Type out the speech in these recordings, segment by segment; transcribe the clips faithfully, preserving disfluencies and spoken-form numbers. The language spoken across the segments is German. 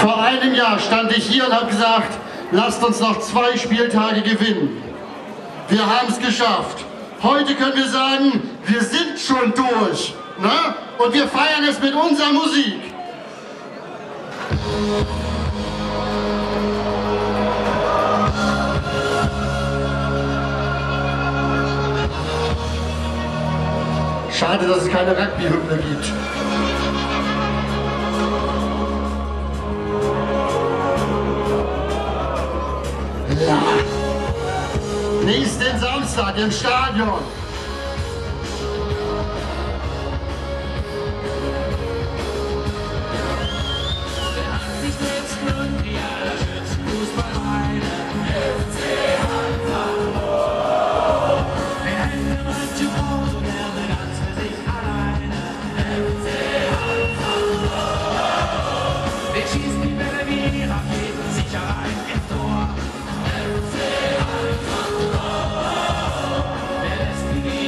Vor einem Jahr stand ich hier und habe gesagt, lasst uns noch zwei Spieltage gewinnen. Wir haben es geschafft. Heute können wir sagen, wir sind schon durch. Ne? Und wir feiern es mit unserer Musik. Schade, dass es keine Rugby-Hymne gibt. Ja. Nächsten Samstag im Stadion.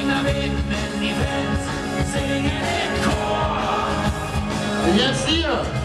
Jetzt hier!